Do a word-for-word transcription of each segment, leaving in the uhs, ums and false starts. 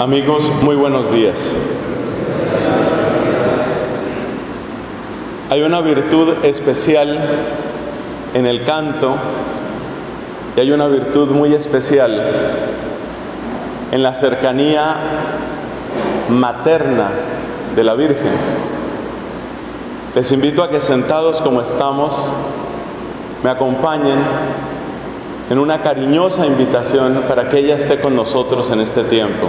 Amigos, muy buenos días. Hay una virtud especial en el canto y hay una virtud muy especial en la cercanía materna de la Virgen. Les invito a que, sentados como estamos, me acompañen en una cariñosa invitación para que ella esté con nosotros en este tiempo.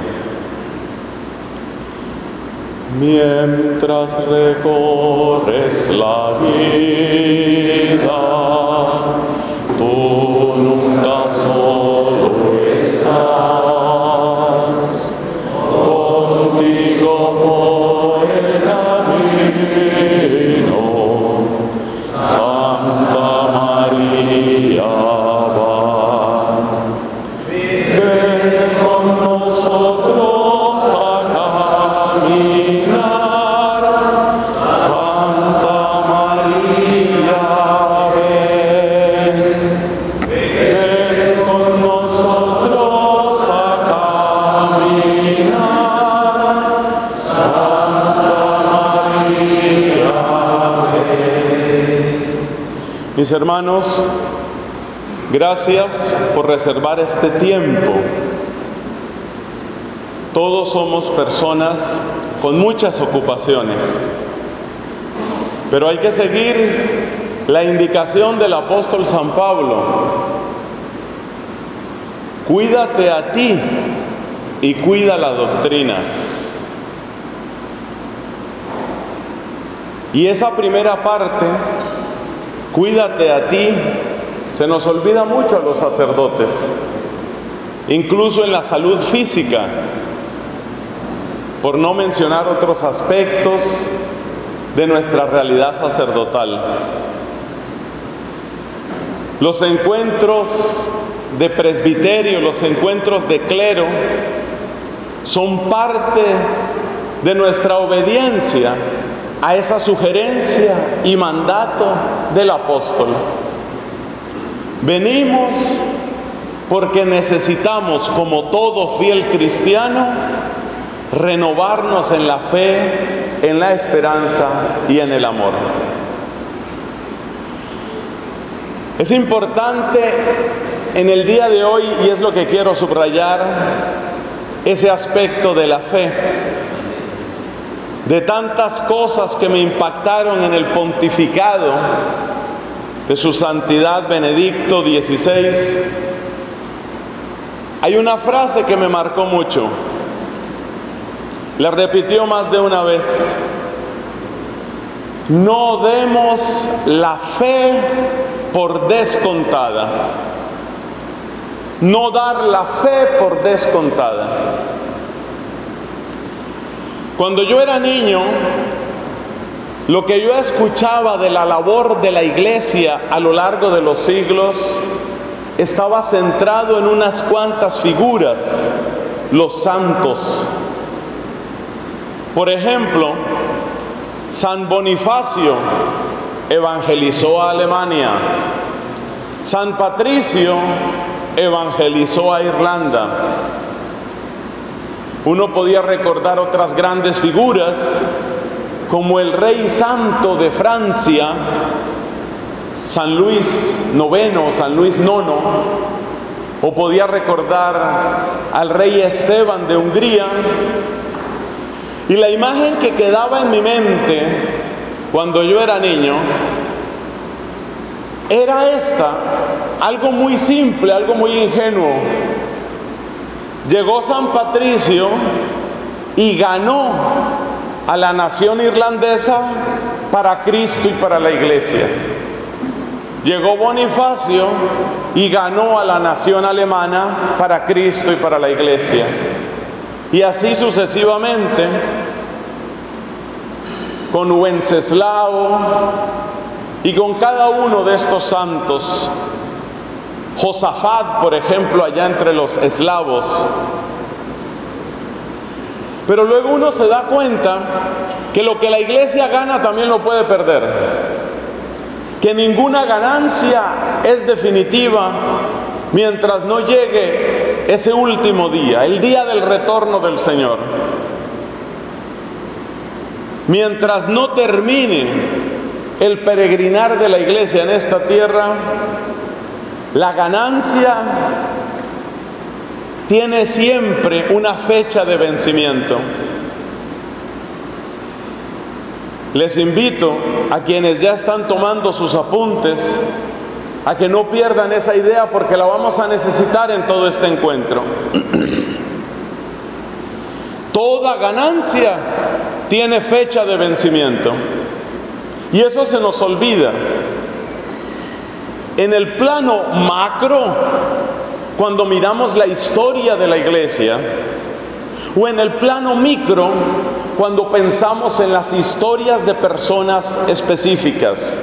Mientras recorres la vida, tú nunca solo estás, contigo por el camino, Santa María va. Ven con nosotros a caminar, Santa María, ven. Ven con nosotros a caminar, Santa María, ven. Mis hermanos, gracias por reservar este tiempo. Todos somos personas con muchas ocupaciones, pero hay que seguir la indicación del apóstol San Pablo. Cuídate a ti y cuida la doctrina. Y esa primera parte, cuídate a ti, se nos olvida mucho a los sacerdotes, incluso en la salud física, por no mencionar otros aspectos de nuestra realidad sacerdotal. Los encuentros de presbiterio, los encuentros de clero, son parte de nuestra obediencia a esa sugerencia y mandato del apóstol. Venimos porque necesitamos, como todo fiel cristiano, renovarnos en la fe, en la esperanza y en el amor. Es importante en el día de hoy, y es lo que quiero subrayar, ese aspecto de la fe. De tantas cosas que me impactaron en el pontificado de su santidad Benedicto dieciséis, hay una frase que me marcó mucho. La repitió más de una vez: no demos la fe por descontada. No dar la fe por descontada. Cuando yo era niño, lo que yo escuchaba de la labor de la iglesia a lo largo de los siglos estaba centrado en unas cuantas figuras: los santos. Por ejemplo, San Bonifacio evangelizó a Alemania. San Patricio evangelizó a Irlanda. Uno podía recordar otras grandes figuras, como el rey santo de Francia, San Luis noveno, San Luis nono, o podía recordar al rey Esteban de Hungría. Y la imagen que quedaba en mi mente cuando yo era niño era esta, algo muy simple, algo muy ingenuo. Llegó San Patricio y ganó a la nación irlandesa para Cristo y para la iglesia. Llegó Bonifacio y ganó a la nación alemana para Cristo y para la iglesia. Y así sucesivamente, con Wenceslao y con cada uno de estos santos. Josafat, por ejemplo, allá entre los eslavos. Pero luego uno se da cuenta que lo que la iglesia gana también lo puede perder, que ninguna ganancia es definitiva mientras no llegue ese último día, el día del retorno del Señor, mientras no termine el peregrinar de la iglesia en esta tierra, la ganancia tiene siempre una fecha de vencimiento. Les invito a quienes ya están tomando sus apuntes a que no pierdan esa idea, porque la vamos a necesitar en todo este encuentro. Toda ganancia tiene fecha de vencimiento, y eso se nos olvida. En el plano macro, cuando miramos la historia de la iglesia, o en el plano micro, cuando pensamos en las historias de personas específicas.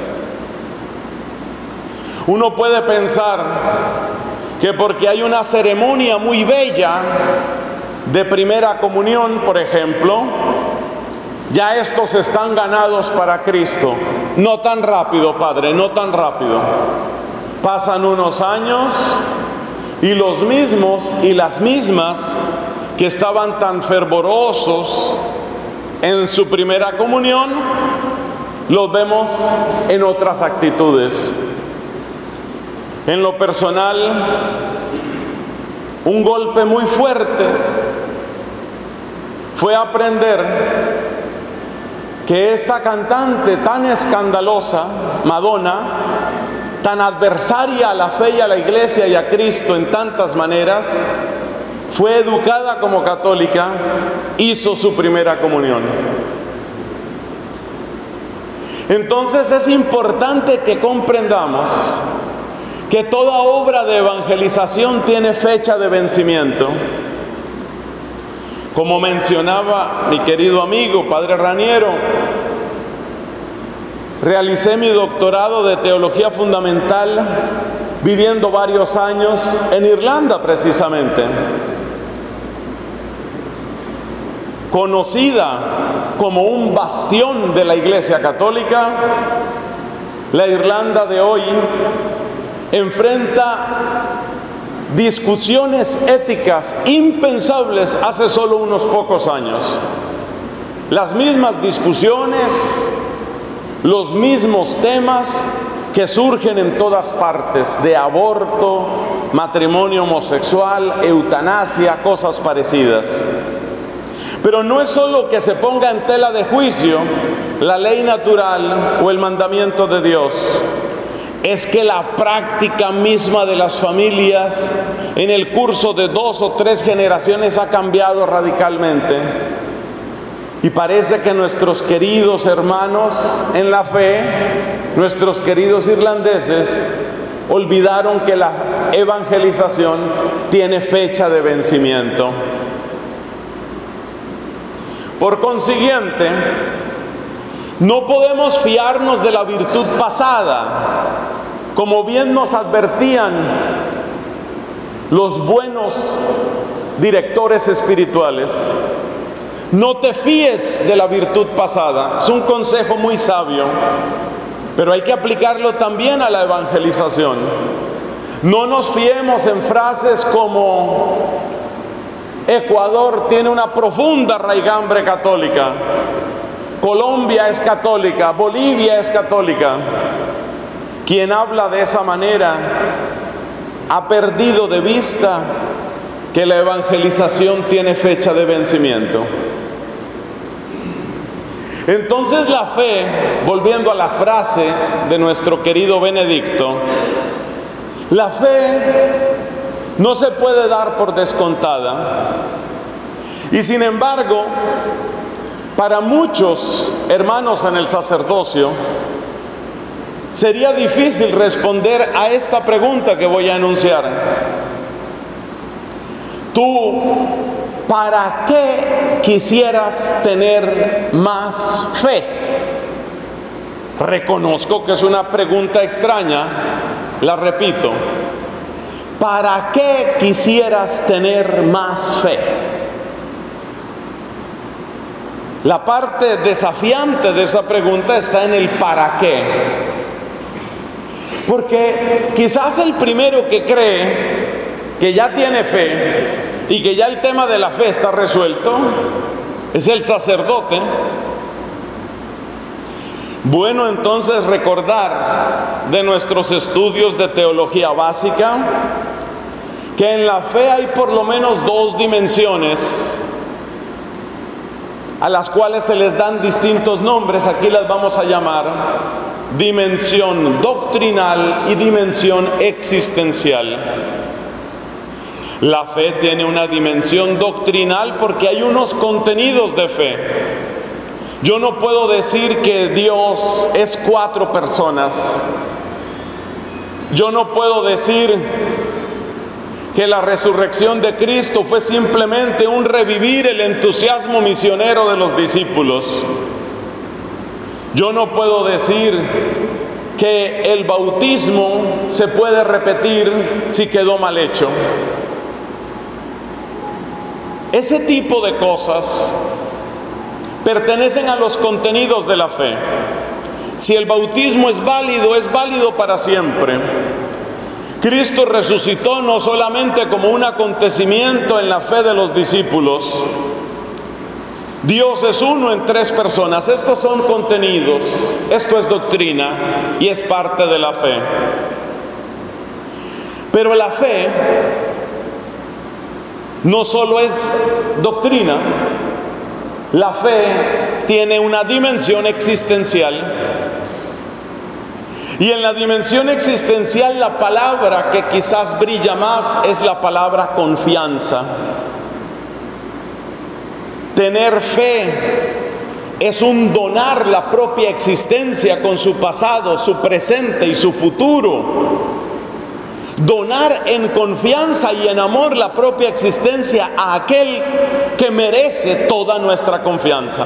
Uno puede pensar que porque hay una ceremonia muy bella de primera comunión, por ejemplo, ya estos están ganados para Cristo. No tan rápido, Padre, no tan rápido. Pasan unos años y los mismos y las mismas que estaban tan fervorosos en su primera comunión, los vemos en otras actitudes. En lo personal, un golpe muy fuerte fue aprender que esta cantante tan escandalosa, Madonna, tan adversaria a la fe y a la iglesia y a Cristo en tantas maneras, fue educada como católica, hizo su primera comunión. Entonces es importante que comprendamos que toda obra de evangelización tiene fecha de vencimiento. Como mencionaba mi querido amigo, Padre Raniero, realicé mi doctorado de Teología Fundamental viviendo varios años en Irlanda, precisamente. Conocida como un bastión de la Iglesia Católica, la Irlanda de hoy enfrenta discusiones éticas impensables hace solo unos pocos años. Las mismas discusiones, los mismos temas que surgen en todas partes, de aborto, matrimonio homosexual, eutanasia, cosas parecidas. Pero no es solo que se ponga en tela de juicio la ley natural o el mandamiento de Dios, es que la práctica misma de las familias en el curso de dos o tres generaciones ha cambiado radicalmente. Y parece que nuestros queridos hermanos en la fe, nuestros queridos irlandeses, olvidaron que la evangelización tiene fecha de vencimiento. Por consiguiente, no podemos fiarnos de la virtud pasada, como bien nos advertían los buenos directores espirituales. No te fíes de la virtud pasada. Es un consejo muy sabio, pero hay que aplicarlo también a la evangelización. No nos fiemos en frases como: Ecuador tiene una profunda raigambre católica, Colombia es católica, Bolivia es católica. Quien habla de esa manera ha perdido de vista que la evangelización tiene fecha de vencimiento. Entonces la fe, volviendo a la frase de nuestro querido Benedicto, la fe no se puede dar por descontada. Y sin embargo, para muchos hermanos en el sacerdocio, sería difícil responder a esta pregunta que voy a anunciar. ¿Tú para qué quisieras tener más fe? Reconozco que es una pregunta extraña, la repito. ¿Para qué quisieras tener más fe? La parte desafiante de esa pregunta está en el para qué. Porque quizás el primero que cree que ya tiene fe y que ya el tema de la fe está resuelto, es el sacerdote. Bueno, entonces recordar de nuestros estudios de teología básica que en la fe hay por lo menos dos dimensiones a las cuales se les dan distintos nombres. Aquí las vamos a llamar dimensión doctrinal y dimensión existencial. La fe tiene una dimensión doctrinal porque hay unos contenidos de fe. Yo no puedo decir que Dios es cuatro personas. Yo no puedo decir que la resurrección de Cristo fue simplemente un revivir el entusiasmo misionero de los discípulos. Yo no puedo decir que el bautismo se puede repetir si quedó mal hecho. Ese tipo de cosas pertenecen a los contenidos de la fe. Si el bautismo es válido, es válido para siempre. Cristo resucitó no solamente como un acontecimiento en la fe de los discípulos. Dios es uno en tres personas. Estos son contenidos, esto es doctrina y es parte de la fe. Pero la fe no solo es doctrina, la fe tiene una dimensión existencial. Y en la dimensión existencial la palabra que quizás brilla más es la palabra confianza. Tener fe es un donar la propia existencia con su pasado, su presente y su futuro. Donar en confianza y en amor la propia existencia a aquel que merece toda nuestra confianza.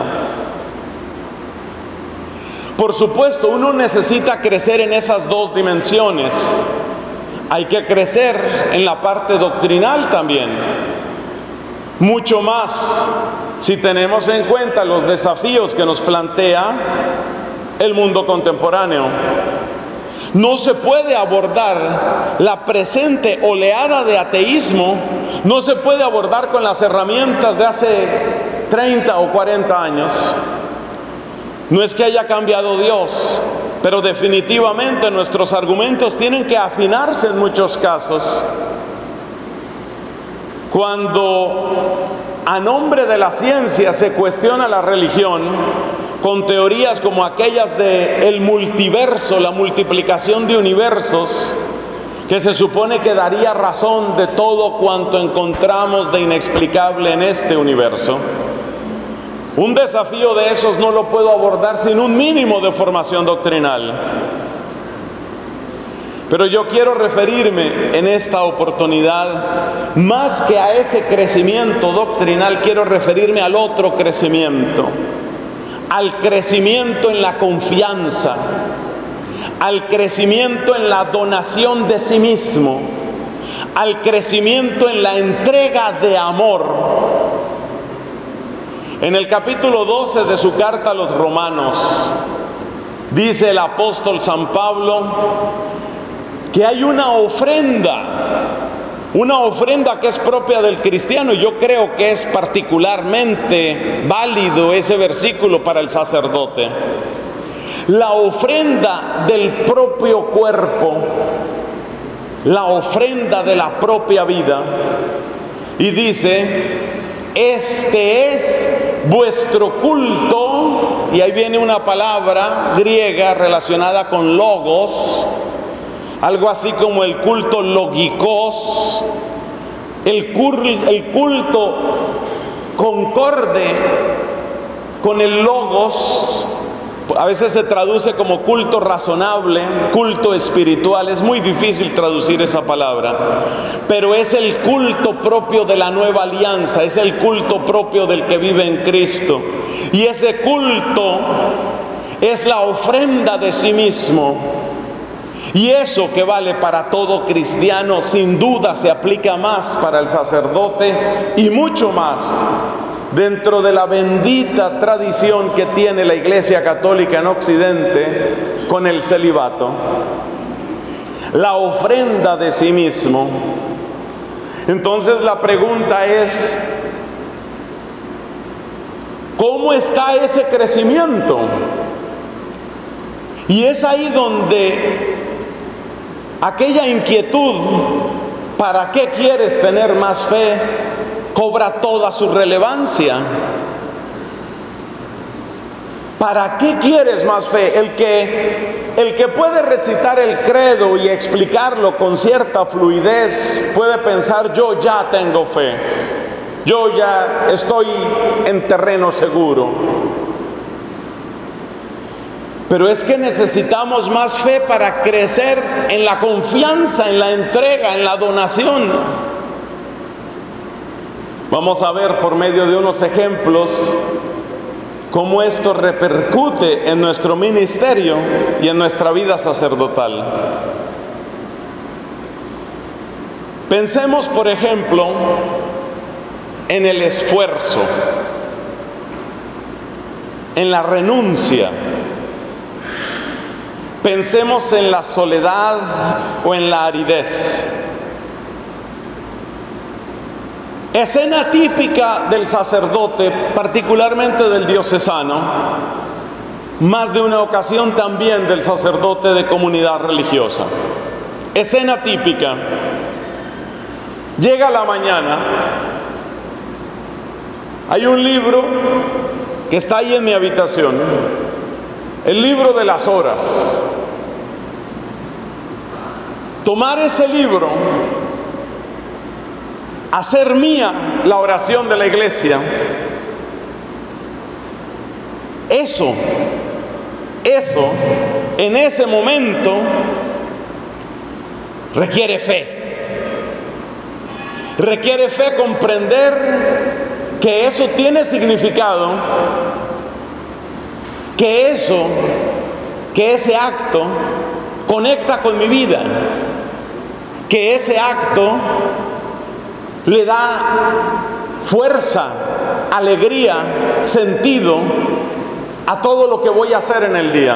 Por supuesto, uno necesita crecer en esas dos dimensiones. Hay que crecer en la parte doctrinal también. Mucho más si tenemos en cuenta los desafíos que nos plantea el mundo contemporáneo. No se puede abordar la presente oleada de ateísmo, no se puede abordar con las herramientas de hace treinta o cuarenta años. No es que haya cambiado Dios, pero definitivamente nuestros argumentos tienen que afinarse en muchos casos. Cuando a nombre de la ciencia se cuestiona la religión, con teorías como aquellas de el multiverso, la multiplicación de universos, que se supone que daría razón de todo cuanto encontramos de inexplicable en este universo. Un desafío de esos no lo puedo abordar sin un mínimo de formación doctrinal. Pero yo quiero referirme en esta oportunidad, más que a ese crecimiento doctrinal, quiero referirme al otro crecimiento. Al crecimiento en la confianza, al crecimiento en la donación de sí mismo, al crecimiento en la entrega de amor. En el capítulo doce de su carta a los Romanos, dice el apóstol San Pablo que hay una ofrenda, una ofrenda que es propia del cristiano. Yo creo que es particularmente válido ese versículo para el sacerdote. La ofrenda del propio cuerpo, la ofrenda de la propia vida. Y dice, este es vuestro culto, y ahí viene una palabra griega relacionada con logos, algo así como el culto logikos, el, cur, el culto concorde con el logos. A veces se traduce como culto razonable, culto espiritual. Es muy difícil traducir esa palabra, pero es el culto propio de la nueva alianza, es el culto propio del que vive en Cristo. Y ese culto es la ofrenda de sí mismo. Y eso que vale para todo cristiano, sin duda se aplica más para el sacerdote y mucho más dentro de la bendita tradición que tiene la Iglesia Católica en Occidente con el celibato. La ofrenda de sí mismo. Entonces la pregunta es, ¿cómo está ese crecimiento? Y es ahí donde aquella inquietud, ¿para qué quieres tener más fe?, cobra toda su relevancia. ¿Para qué quieres más fe? El que, el que puede recitar el credo y explicarlo con cierta fluidez puede pensar: yo ya tengo fe, yo ya estoy en terreno seguro. Pero es que necesitamos más fe para crecer en la confianza, en la entrega, en la donación. Vamos a ver por medio de unos ejemplos cómo esto repercute en nuestro ministerio y en nuestra vida sacerdotal. Pensemos, por ejemplo, en el esfuerzo, en la renuncia. Pensemos en la soledad o en la aridez. Escena típica del sacerdote, particularmente del diocesano, más de una ocasión también del sacerdote de comunidad religiosa. Escena típica: llega la mañana, hay un libro que está ahí en mi habitación, el libro de las horas. Tomar ese libro, hacer mía la oración de la iglesia, eso, eso, en ese momento, requiere fe. Requiere fe comprender que eso tiene significado, que eso, que ese acto conecta con mi vida, que ese acto le da fuerza, alegría, sentido a todo lo que voy a hacer en el día.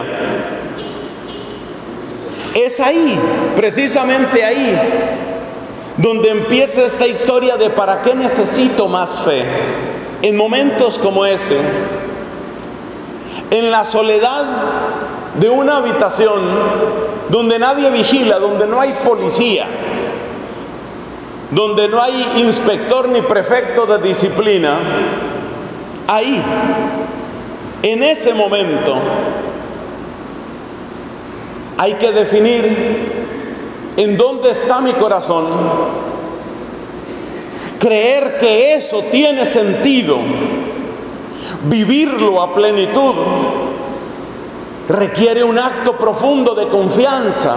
Es ahí, precisamente ahí, donde empieza esta historia de ¿para qué necesito más fe? En momentos como ese, en la soledad de una habitación donde nadie vigila, donde no hay policía, donde no hay inspector ni prefecto de disciplina, ahí, en ese momento, hay que definir en dónde está mi corazón, creer que eso tiene sentido, vivirlo a plenitud, requiere un acto profundo de confianza.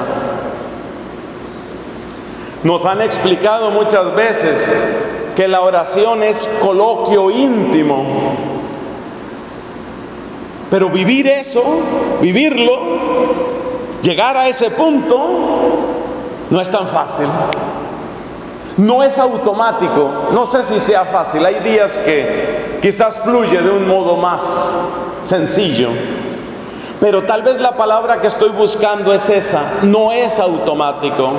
Nos han explicado muchas veces que la oración es coloquio íntimo, pero vivir eso, vivirlo, llegar a ese punto, no es tan fácil. No es automático. No sé si sea fácil. Hay días que quizás fluye de un modo más sencillo, pero tal vez la palabra que estoy buscando es esa: no es automático.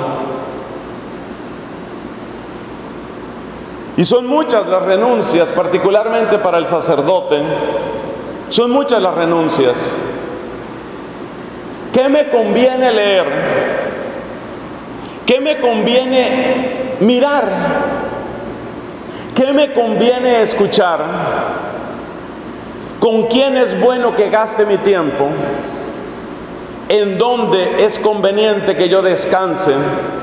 Y son muchas las renuncias, particularmente para el sacerdote. Son muchas las renuncias. ¿Qué me conviene leer? ¿Qué me conviene mirar? ¿Qué me conviene escuchar? ¿Con quién es bueno que gaste mi tiempo? ¿En dónde es conveniente que yo descanse?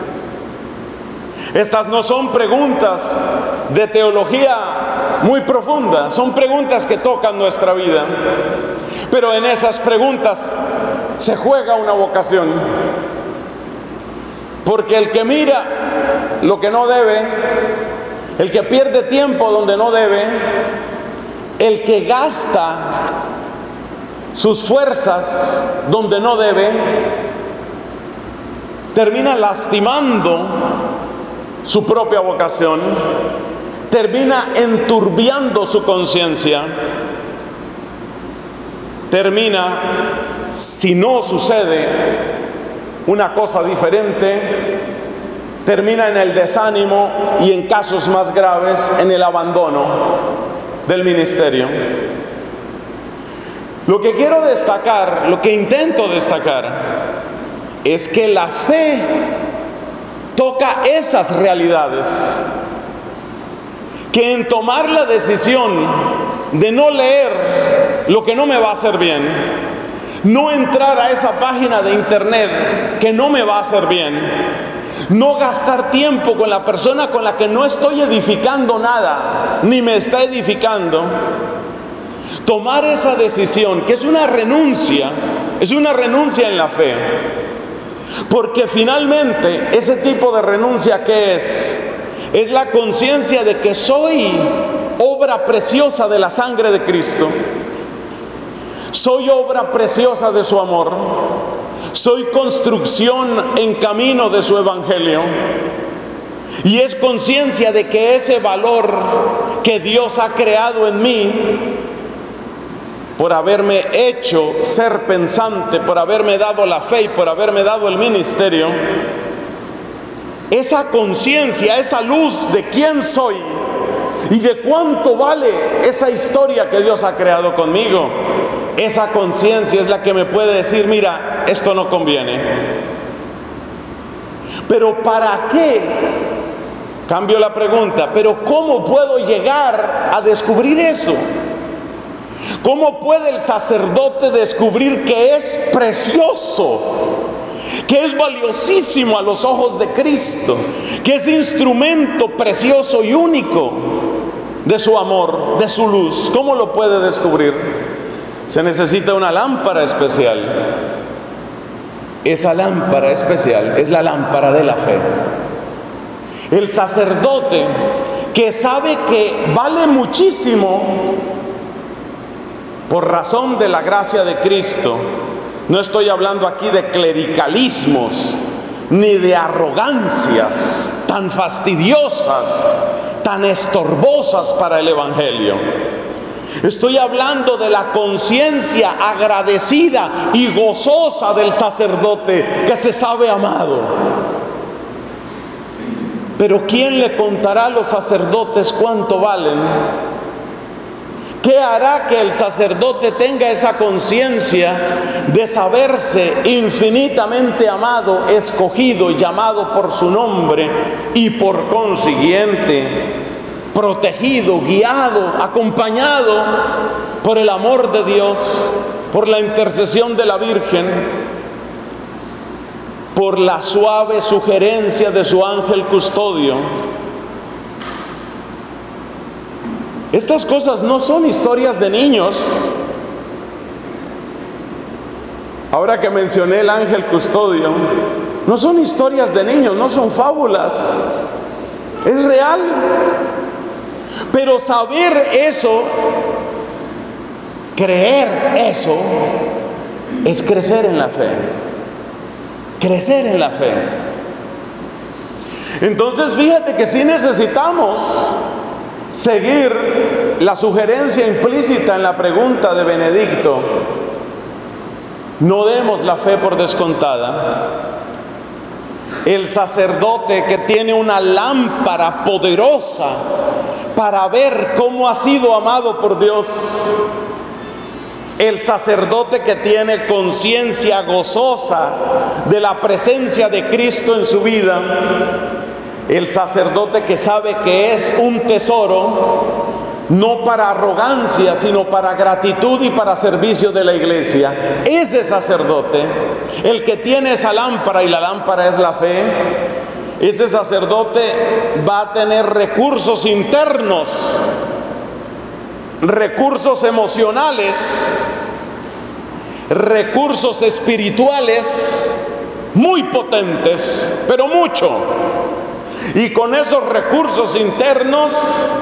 Estas no son preguntas de teología muy profunda, son preguntas que tocan nuestra vida, pero en esas preguntas se juega una vocación, porque el que mira lo que no debe, el que pierde tiempo donde no debe, el que gasta sus fuerzas donde no debe, termina lastimando su propia vocación, termina enturbiando su conciencia, termina, si no sucede una cosa diferente, termina en el desánimo y en casos más graves en el abandono del ministerio. Lo que quiero destacar, lo que intento destacar, es que la fe toca esas realidades, que en tomar la decisión de no leer lo que no me va a hacer bien, no entrar a esa página de internet que no me va a hacer bien, no gastar tiempo con la persona con la que no estoy edificando nada, ni me está edificando, tomar esa decisión, que es una renuncia, es una renuncia en la fe, porque finalmente ese tipo de renuncia, ¿qué es? Es la conciencia de que soy obra preciosa de la sangre de Cristo, soy obra preciosa de su amor, soy construcción en camino de su evangelio, y es conciencia de que ese valor que Dios ha creado en mí, por haberme hecho ser pensante, por haberme dado la fe y por haberme dado el ministerio, esa conciencia, esa luz de quién soy y de cuánto vale esa historia que Dios ha creado conmigo, esa conciencia es la que me puede decir, mira, esto no conviene. Pero ¿para qué? Cambio la pregunta, pero ¿cómo puedo llegar a descubrir eso? ¿Cómo puede el sacerdote descubrir que es precioso, que es valiosísimo a los ojos de Cristo, que es instrumento precioso y único de su amor, de su luz? ¿Cómo lo puede descubrir? Se necesita una lámpara especial. Esa lámpara especial es la lámpara de la fe. El sacerdote que sabe que vale muchísimo por razón de la gracia de Cristo. No estoy hablando aquí de clericalismos ni de arrogancias tan fastidiosas, tan estorbosas para el evangelio. Estoy hablando de la conciencia agradecida y gozosa del sacerdote que se sabe amado. Pero ¿quién le contará a los sacerdotes cuánto valen? ¿Qué hará que el sacerdote tenga esa conciencia de saberse infinitamente amado, escogido, llamado por su nombre y por consiguiente protegido, guiado, acompañado por el amor de Dios, por la intercesión de la Virgen, por la suave sugerencia de su ángel custodio? Estas cosas no son historias de niños. Ahora que mencioné el ángel custodio, no son historias de niños, no son fábulas, es real. Pero saber eso, creer eso, es crecer en la fe, crecer en la fe. Entonces fíjate que sí necesitamos seguir la sugerencia implícita en la pregunta de Benedicto. No demos la fe por descontada. El sacerdote que tiene una lámpara poderosa para ver cómo ha sido amado por Dios, el sacerdote que tiene conciencia gozosa de la presencia de Cristo en su vida, el sacerdote que sabe que es un tesoro, no para arrogancia, sino para gratitud y para servicio de la iglesia. Ese sacerdote, el que tiene esa lámpara, y la lámpara es la fe, ese sacerdote va a tener recursos internos, recursos emocionales, recursos espirituales muy potentes, pero mucho. Y con esos recursos internos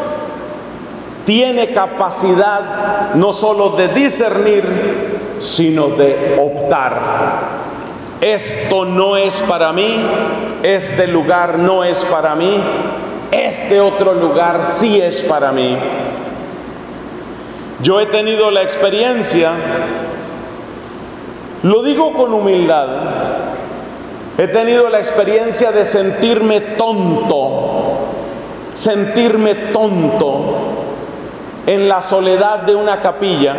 tiene capacidad no solo de discernir, sino de optar. Esto no es para mí, este lugar no es para mí, este otro lugar sí es para mí. Yo he tenido la experiencia, lo digo con humildad, He tenido la experiencia de sentirme tonto, sentirme tonto en la soledad de una capilla.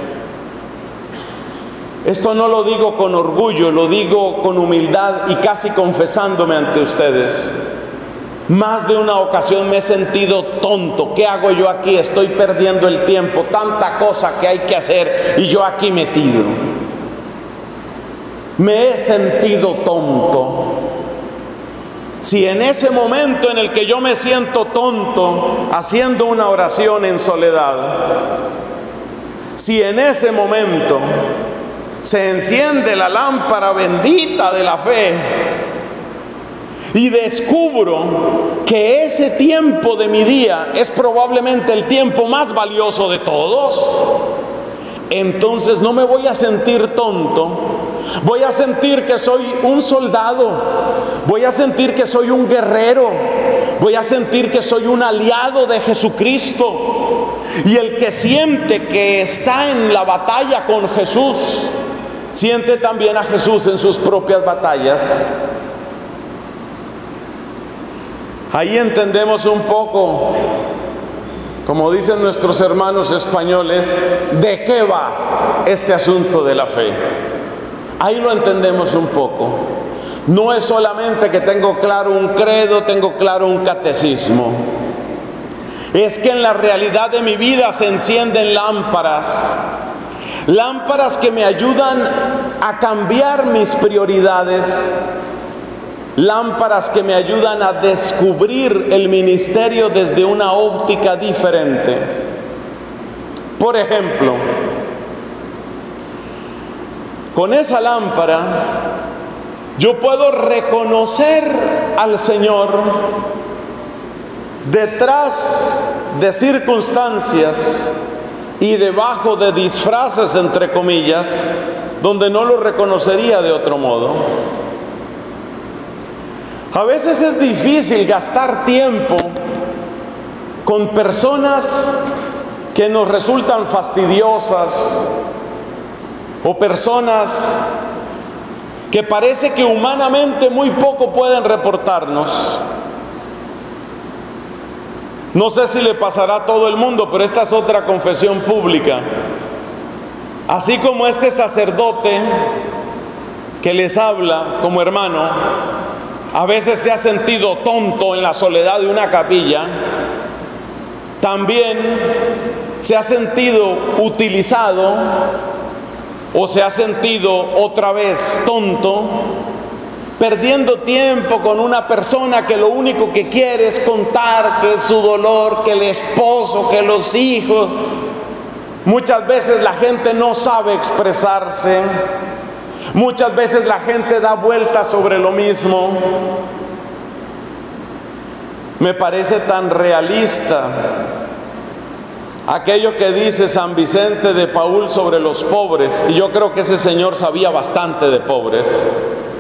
Esto no lo digo con orgullo, lo digo con humildad y casi confesándome ante ustedes. Más de una ocasión me he sentido tonto. ¿Qué hago yo aquí? Estoy perdiendo el tiempo, tanta cosa que hay que hacer y yo aquí metido. Me he sentido tonto. Si en ese momento en el que yo me siento tonto haciendo una oración en soledad, si en ese momento se enciende la lámpara bendita de la fe y descubro que ese tiempo de mi día es probablemente el tiempo más valioso de todos, entonces no me voy a sentir tonto. Voy a sentir que soy un soldado, voy a sentir que soy un guerrero, voy a sentir que soy un aliado de Jesucristo. Y el que siente que está en la batalla con Jesús, siente también a Jesús en sus propias batallas. Ahí entendemos un poco, como dicen nuestros hermanos españoles, de qué va este asunto de la fe. Ahí lo entendemos un poco. No es solamente que tengo claro un credo, tengo claro un catecismo. Es que en la realidad de mi vida se encienden lámparas. Lámparas que me ayudan a cambiar mis prioridades. Lámparas que me ayudan a descubrir el ministerio desde una óptica diferente. Por ejemplo, con esa lámpara yo puedo reconocer al Señor detrás de circunstancias y debajo de disfraces, entre comillas, donde no lo reconocería de otro modo. A veces es difícil gastar tiempo con personas que nos resultan fastidiosas, o personas que parece que humanamente muy poco pueden reportarnos. No sé si le pasará a todo el mundo, pero esta es otra confesión pública. Así como este sacerdote que les habla como hermano, a veces se ha sentido tonto en la soledad de una capilla, también se ha sentido utilizado o se ha sentido otra vez tonto, perdiendo tiempo con una persona que lo único que quiere es contar que es su dolor, que el esposo, que los hijos. Muchas veces la gente no sabe expresarse, muchas veces la gente da vueltas sobre lo mismo. Me parece tan realista aquello que dice San Vicente de Paúl sobre los pobres, y yo creo que ese señor sabía bastante de pobres.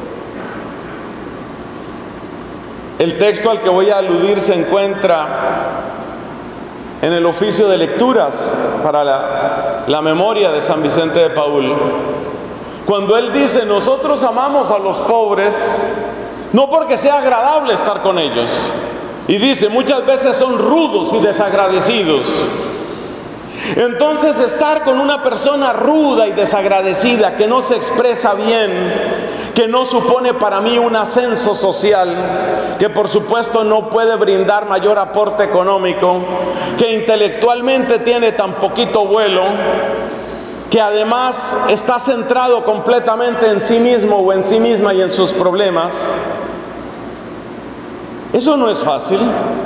El texto al que voy a aludir se encuentra en el oficio de lecturas para la, la memoria de San Vicente de Paúl, cuando él dice: nosotros amamos a los pobres no porque sea agradable estar con ellos, y dice, muchas veces son rudos y desagradecidos. Entonces, estar con una persona ruda y desagradecida, que no se expresa bien, que no supone para mí un ascenso social, que por supuesto no puede brindar mayor aporte económico, que intelectualmente tiene tan poquito vuelo, que además está centrado completamente en sí mismo o en sí misma y en sus problemas, eso no es fácil.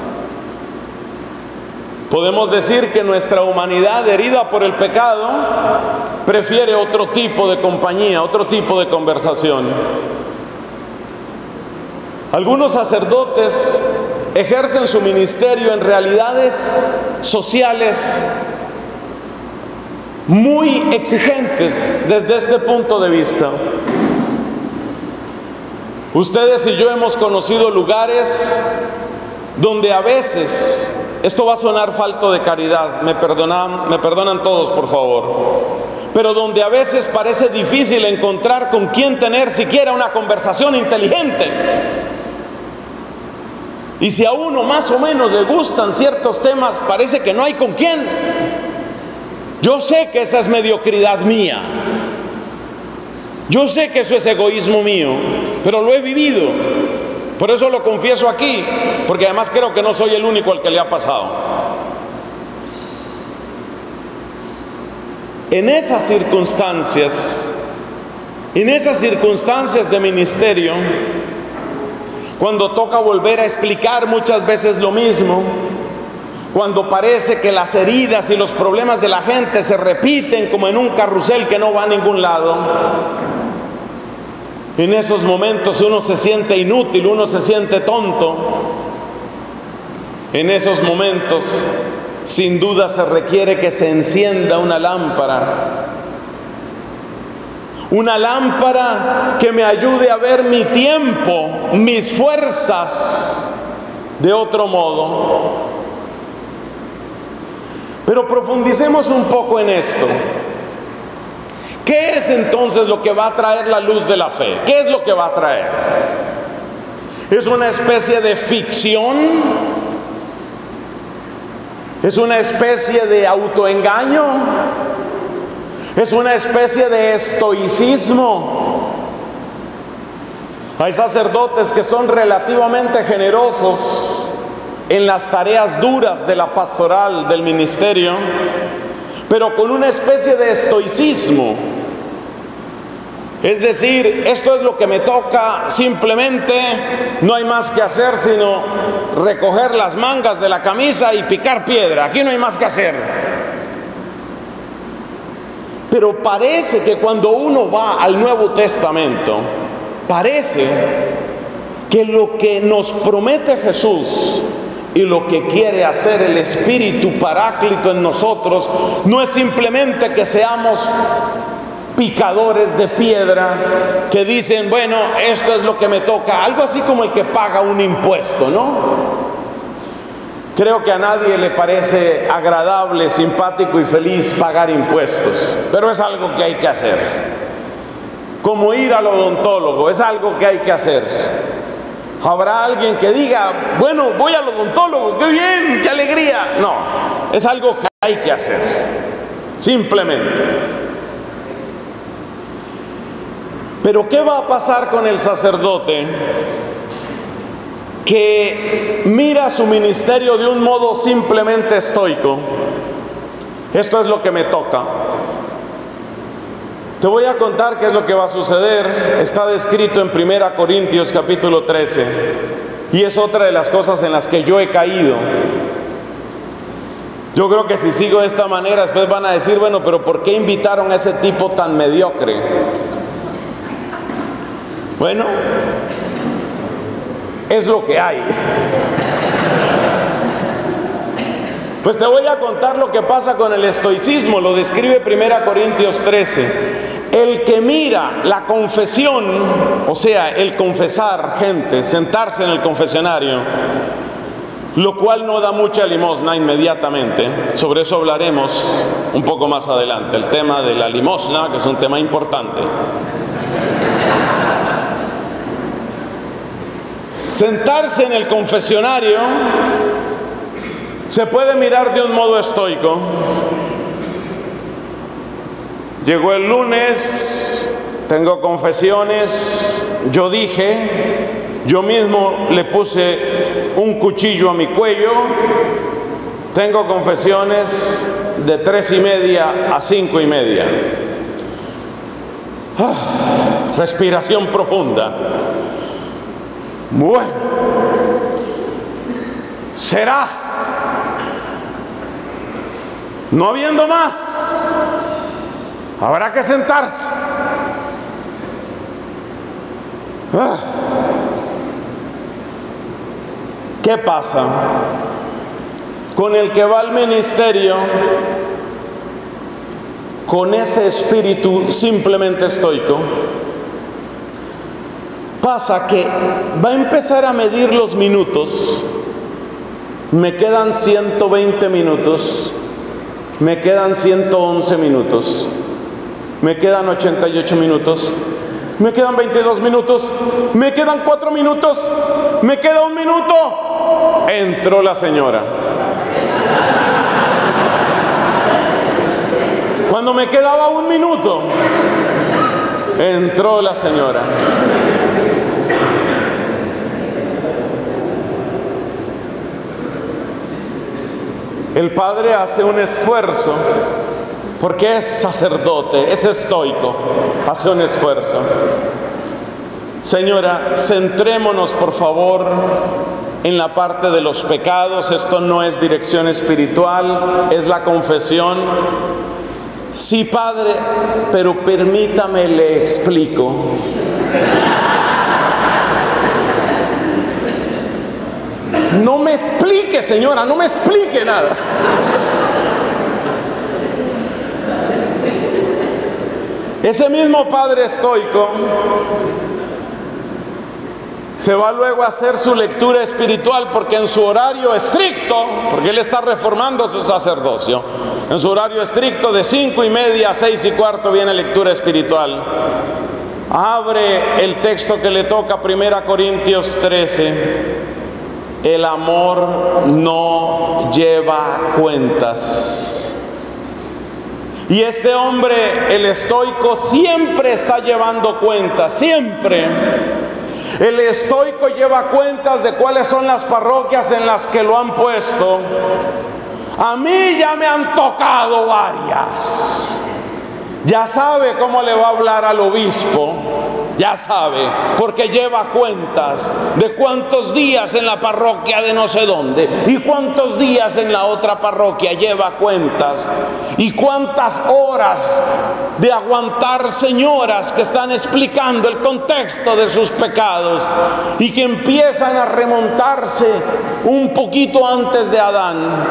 Podemos decir que nuestra humanidad, herida por el pecado, prefiere otro tipo de compañía, otro tipo de conversación. Algunos sacerdotes ejercen su ministerio en realidades sociales muy exigentes desde este punto de vista. Ustedes y yo hemos conocido lugares donde a veces, esto va a sonar falto de caridad, me perdonan, me perdonan todos por favor, pero donde a veces parece difícil encontrar con quién tener siquiera una conversación inteligente. Y si a uno más o menos le gustan ciertos temas, parece que no hay con quién. Yo sé que esa es mediocridad mía. Yo sé que eso es egoísmo mío, pero lo he vivido. Por eso lo confieso aquí, porque además creo que no soy el único al que le ha pasado. En esas circunstancias, en esas circunstancias de ministerio, cuando toca volver a explicar muchas veces lo mismo, cuando parece que las heridas y los problemas de la gente se repiten como en un carrusel que no va a ningún lado, en esos momentos uno se siente inútil, uno se siente tonto. En esos momentos, sin duda, se requiere que se encienda una lámpara. Una lámpara que me ayude a ver mi tiempo, mis fuerzas de otro modo. Pero profundicemos un poco en esto. ¿Qué es entonces lo que va a traer la luz de la fe? ¿Qué es lo que va a traer? ¿Es una especie de ficción? ¿Es una especie de autoengaño? ¿Es una especie de estoicismo? Hay sacerdotes que son relativamente generosos en las tareas duras de la pastoral, del ministerio, pero con una especie de estoicismo. Es decir, esto es lo que me toca, simplemente no hay más que hacer sino recoger las mangas de la camisa y picar piedra. Aquí no hay más que hacer. Pero parece que cuando uno va al Nuevo Testamento, parece que lo que nos promete Jesús y lo que quiere hacer el Espíritu Paráclito en nosotros no es simplemente que seamos picadores de piedra que dicen, bueno, esto es lo que me toca, algo así como el que paga un impuesto, ¿no? Creo que a nadie le parece agradable, simpático y feliz pagar impuestos, pero es algo que hay que hacer. Como ir al odontólogo, es algo que hay que hacer. Habrá alguien que diga, bueno, voy al odontólogo, qué bien, qué alegría. No, es algo que hay que hacer, simplemente. Pero ¿qué va a pasar con el sacerdote que mira su ministerio de un modo simplemente estoico? Esto es lo que me toca. Te voy a contar qué es lo que va a suceder. Está descrito en primera Corintios capítulo trece, y es otra de las cosas en las que yo he caído. Yo creo que si sigo de esta manera, después van a decir, bueno, pero ¿por qué invitaron a ese tipo tan mediocre? Bueno, es lo que hay. Pues te voy a contar lo que pasa con el estoicismo. Lo describe primera Corintios trece. El que mira la confesión, o sea, el confesar gente, sentarse en el confesionario, lo cual no da mucha limosna inmediatamente. Sobre eso hablaremos un poco más adelante, el tema de la limosna, que es un tema importante. Sentarse en el confesionario se puede mirar de un modo estoico. Llegó el lunes, tengo confesiones, yo dije, yo mismo le puse un cuchillo a mi cuello, tengo confesiones de tres y media a cinco y media. Ah, respiración profunda. Bueno, será. No habiendo más, habrá que sentarse. Ah. ¿Qué pasa? Con el que va al ministerio con ese espíritu simplemente estoico, pasa que va a empezar a medir los minutos. Me quedan ciento veinte minutos, me quedan ciento once minutos. Me quedan ochenta y ocho minutos. Me quedan veintidós minutos. Me quedan cuatro minutos. Me queda un minuto. Entró la señora. Cuando me quedaba un minuto, entró la señora. El padre hace un esfuerzo, porque es sacerdote, es estoico, hace un esfuerzo. Señora, centrémonos por favor en la parte de los pecados. Esto no es dirección espiritual, es la confesión. Sí, padre, pero permítame, le explico. No me explique, señora, no me explique nada. Ese mismo padre estoico se va luego a hacer su lectura espiritual, porque en su horario estricto, porque él está reformando su sacerdocio, en su horario estricto de cinco y media a seis y cuarto viene lectura espiritual. Abre el texto que le toca, primera Corintios trece. El amor no lleva cuentas. Y este hombre, el estoico, siempre está llevando cuentas, siempre. El estoico lleva cuentas de cuáles son las parroquias en las que lo han puesto. A mí ya me han tocado varias. Ya sabe cómo le va a hablar al obispo. Ya sabe, porque lleva cuentas de cuántos días en la parroquia de no sé dónde y cuántos días en la otra parroquia, lleva cuentas. Y cuántas horas de aguantar señoras que están explicando el contexto de sus pecados y que empiezan a remontarse un poquito antes de Adán.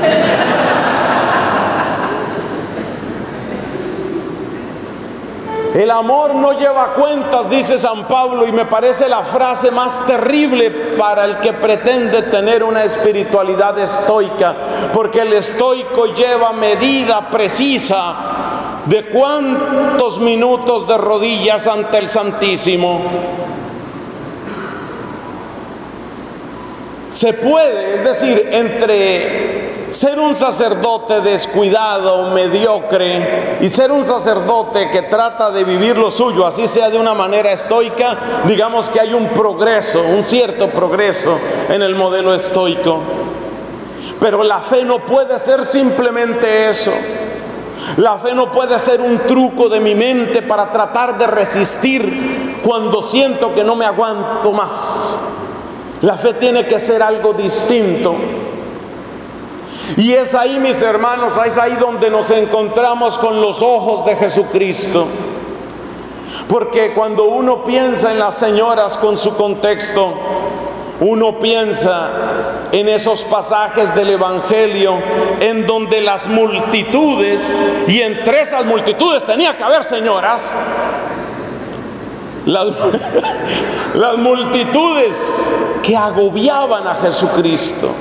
El amor no lleva cuentas, dice San Pablo, y me parece la frase más terrible para el que pretende tener una espiritualidad estoica, porque el estoico lleva medida precisa de cuántos minutos de rodillas ante el Santísimo. Se puede, es decir, entre ser un sacerdote descuidado, mediocre, y ser un sacerdote que trata de vivir lo suyo, así sea de una manera estoica, digamos que hay un progreso, un cierto progreso en el modelo estoico. Pero la fe no puede ser simplemente eso. La fe no puede ser un truco de mi mente para tratar de resistir cuando siento que no me aguanto más. La fe tiene que ser algo distinto. Y es ahí, mis hermanos, es ahí donde nos encontramos con los ojos de Jesucristo. Porque cuando uno piensa en las señoras con su contexto, uno piensa en esos pasajes del Evangelio en donde las multitudes, y entre esas multitudes tenía que haber señoras, las, las multitudes que agobiaban a Jesucristo.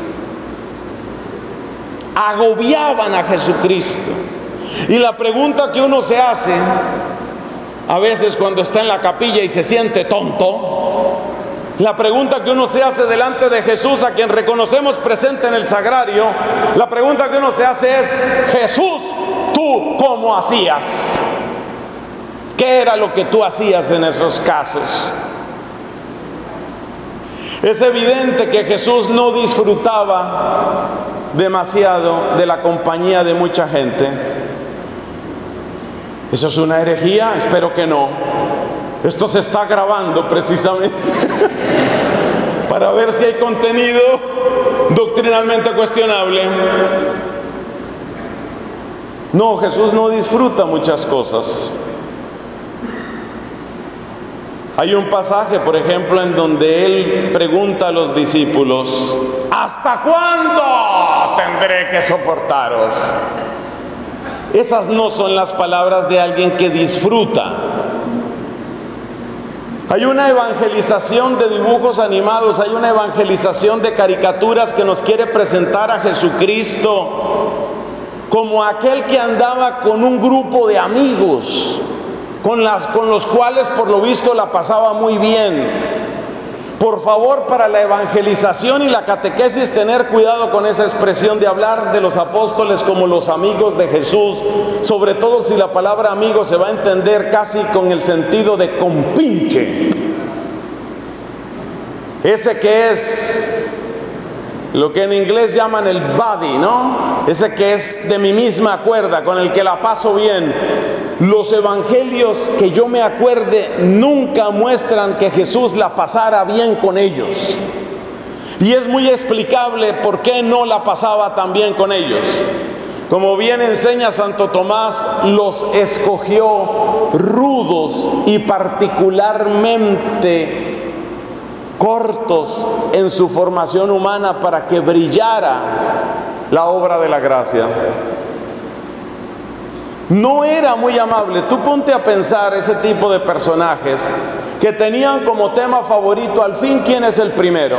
Agobiaban a Jesucristo. Y la pregunta que uno se hace a veces cuando está en la capilla y se siente tonto, la pregunta que uno se hace delante de Jesús, a quien reconocemos presente en el sagrario, la pregunta que uno se hace es: Jesús, ¿tú cómo hacías? ¿Qué era lo que tú hacías en esos casos? Es evidente que Jesús no disfrutaba demasiado de la compañía de mucha gente. ¿Eso es una herejía? Espero que no. Esto se está grabando precisamente para ver si hay contenido doctrinalmente cuestionable. No, Jesús no disfruta muchas cosas. Hay un pasaje, por ejemplo, en donde Él pregunta a los discípulos: ¿hasta cuándo tendré que soportaros? Esas no son las palabras de alguien que disfruta. Hay una evangelización de dibujos animados, hay una evangelización de caricaturas que nos quiere presentar a Jesucristo como aquel que andaba con un grupo de amigos, con, las, con los cuales por lo visto la pasaba muy bien. Por favor, para la evangelización y la catequesis, tener cuidado con esa expresión de hablar de los apóstoles como los amigos de Jesús, sobre todo si la palabra amigo se va a entender casi con el sentido de compinche. Ese que es lo que en inglés llaman el buddy, ¿no? Ese que es de mi misma cuerda, con el que la paso bien. Los evangelios que yo me acuerde nunca muestran que Jesús la pasara bien con ellos. Y es muy explicable por qué no la pasaba tan bien con ellos. Como bien enseña Santo Tomás, los escogió rudos y particularmente cortos en su formación humana para que brillara la obra de la gracia. No era muy amable. Tú ponte a pensar ese tipo de personajes que tenían como tema favorito al fin quién es el primero.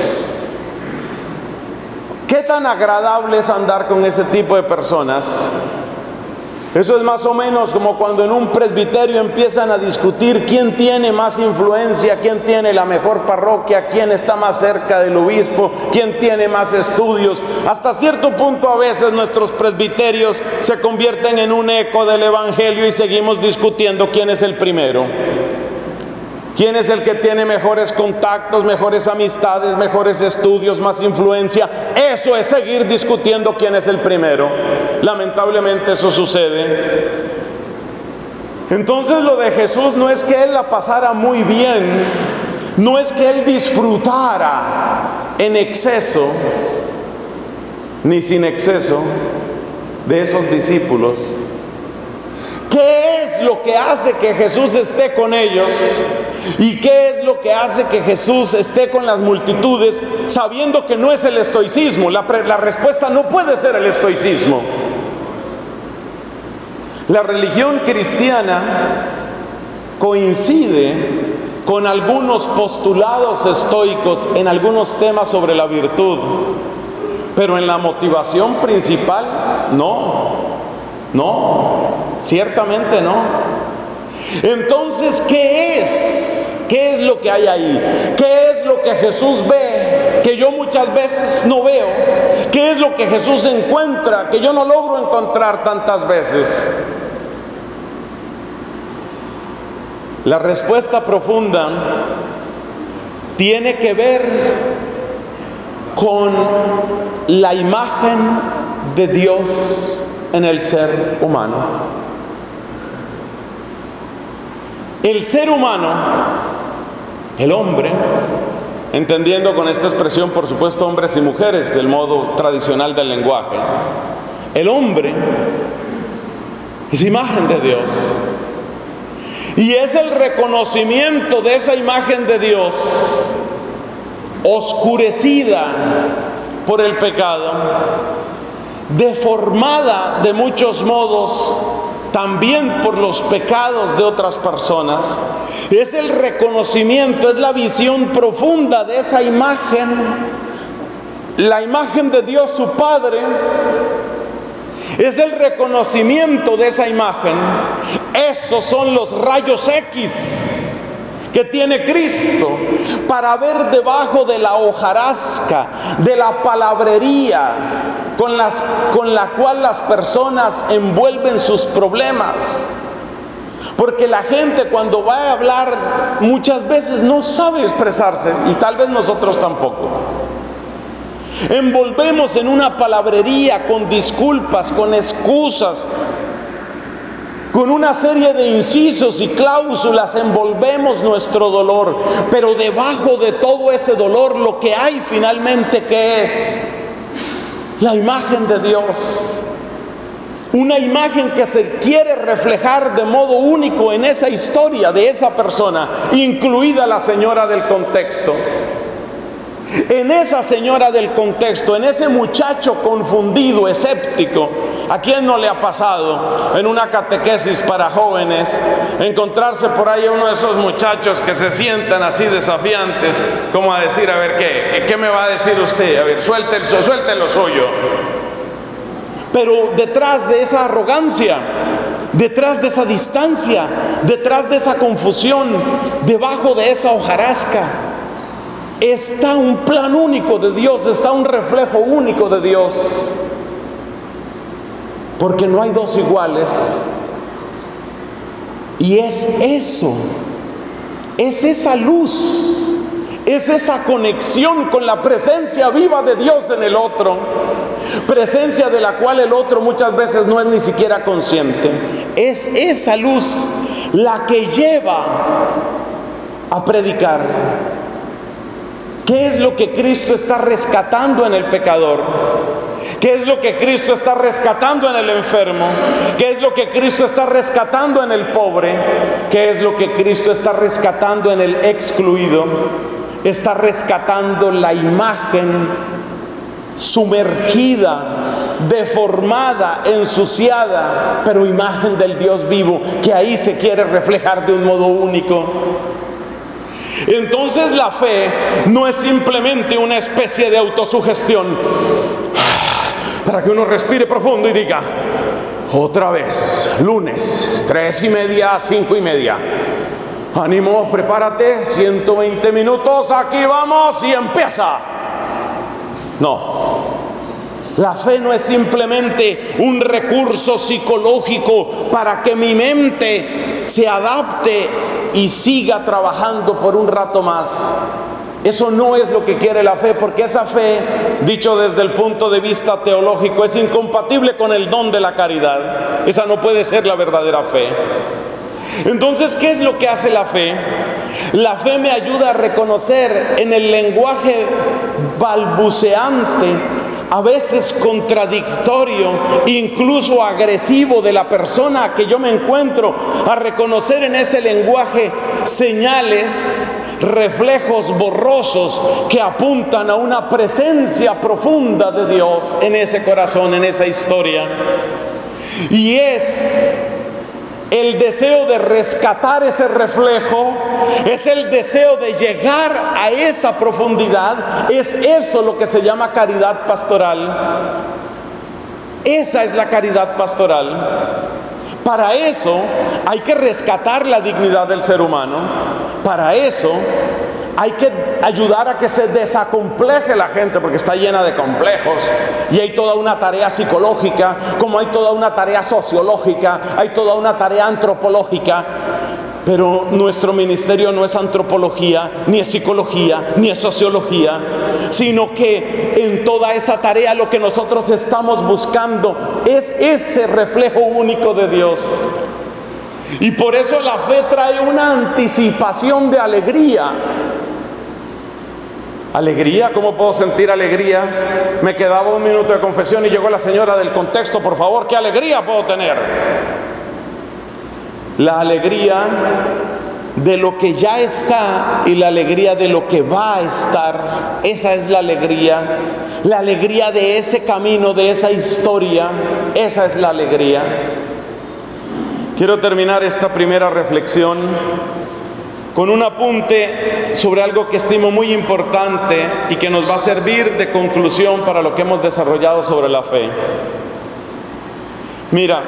¿Qué tan agradable es andar con ese tipo de personas? Eso es más o menos como cuando en un presbiterio empiezan a discutir quién tiene más influencia, quién tiene la mejor parroquia, quién está más cerca del obispo, quién tiene más estudios. Hasta cierto punto a veces nuestros presbiterios se convierten en un eco del evangelio y seguimos discutiendo quién es el primero. ¿Quién es el que tiene mejores contactos, mejores amistades, mejores estudios, más influencia? Eso es seguir discutiendo quién es el primero. Lamentablemente eso sucede. Entonces lo de Jesús no es que Él la pasara muy bien, no es que Él disfrutara en exceso, ni sin exceso, de esos discípulos. ¿Qué es lo que hace que Jesús esté con ellos? ¿Y qué es lo que hace que Jesús esté con las multitudes sabiendo que no es el estoicismo? La, la respuesta no puede ser el estoicismo. La religión cristiana coincide con algunos postulados estoicos en algunos temas sobre la virtud, pero en la motivación principal no. No, ciertamente no. Entonces, ¿qué es? ¿Qué es lo que hay ahí? ¿Qué es lo que Jesús ve que yo muchas veces no veo? ¿Qué es lo que Jesús encuentra que yo no logro encontrar tantas veces? La respuesta profunda tiene que ver con la imagen de Dios en el ser humano. El ser humano, el hombre, entendiendo con esta expresión por supuesto hombres y mujeres del modo tradicional del lenguaje, el hombre es imagen de Dios y es el reconocimiento de esa imagen de Dios oscurecida por el pecado, deformada de muchos modos también por los pecados de otras personas. Es el reconocimiento, es la visión profunda de esa imagen, la imagen de Dios su Padre. Es el reconocimiento de esa imagen. Esos son los rayos X que tiene Cristo para ver debajo de la hojarasca, de la palabrería con, las, con la cual las personas envuelven sus problemas. Porque la gente cuando va a hablar muchas veces no sabe expresarse, y tal vez nosotros tampoco. Envolvemos en una palabrería con disculpas, con excusas, con una serie de incisos y cláusulas envolvemos nuestro dolor, pero debajo de todo ese dolor lo que hay finalmente, ¿qué es? La imagen de Dios. Una imagen que se quiere reflejar de modo único en esa historia de esa persona, incluida la señora del contexto. En esa señora del contexto, en ese muchacho confundido, escéptico. ¿A quién no le ha pasado en una catequesis para jóvenes encontrarse por ahí uno de esos muchachos que se sientan así desafiantes, como a decir, a ver, ¿qué? ¿Qué me va a decir usted? A ver, suelte, suelte lo suyo. Pero detrás de esa arrogancia, detrás de esa distancia, detrás de esa confusión, debajo de esa hojarasca, está un plan único de Dios, está un reflejo único de Dios. Porque no hay dos iguales. Y es eso, es esa luz, es esa conexión con la presencia viva de Dios en el otro, presencia de la cual el otro muchas veces no es ni siquiera consciente. Es esa luz la que lleva a predicar. ¿Qué es lo que Cristo está rescatando en el pecador? ¿Qué es lo que Cristo está rescatando en el enfermo? ¿Qué es lo que Cristo está rescatando en el pobre? ¿Qué es lo que Cristo está rescatando en el excluido? Está rescatando la imagen sumergida, deformada, ensuciada, pero imagen del Dios vivo, que ahí se quiere reflejar de un modo único. Entonces la fe no es simplemente una especie de autosugestión para que uno respire profundo y diga: otra vez, lunes, tres y media, cinco y media. Ánimo, prepárate, ciento veinte minutos, aquí vamos y empieza. No, la fe no es simplemente un recurso psicológico para que mi mente se adapte y siga trabajando por un rato más. Eso no es lo que quiere la fe, porque esa fe, dicho desde el punto de vista teológico, es incompatible con el don de la caridad. Esa no puede ser la verdadera fe. Entonces, ¿qué es lo que hace la fe? La fe me ayuda a reconocer en el lenguaje balbuceante, a veces contradictorio, incluso agresivo de la persona a que yo me encuentro, a reconocer en ese lenguaje señales, reflejos borrosos que apuntan a una presencia profunda de Dios en ese corazón, en esa historia. Y es el deseo de rescatar ese reflejo, es el deseo de llegar a esa profundidad. Es eso lo que se llama caridad pastoral. Esa es la caridad pastoral. Para eso hay que rescatar la dignidad del ser humano. Para eso hay que ayudar a que se desacompleje la gente, porque está llena de complejos. Y hay toda una tarea psicológica, como hay toda una tarea sociológica, hay toda una tarea antropológica. Pero nuestro ministerio no es antropología, ni es psicología, ni es sociología, sino que en toda esa tarea lo que nosotros estamos buscando es ese reflejo único de Dios. Y por eso la fe trae una anticipación de alegría. ¿Alegría? ¿Cómo puedo sentir alegría? Me quedaba un minuto de confesión y llegó la señora del contexto. Por favor, ¿qué alegría puedo tener? La alegría de lo que ya está y la alegría de lo que va a estar. Esa es la alegría. La alegría de ese camino, de esa historia. Esa es la alegría. Quiero terminar esta primera reflexión con un apunte sobre algo que estimo muy importante y que nos va a servir de conclusión para lo que hemos desarrollado sobre la fe. Mira,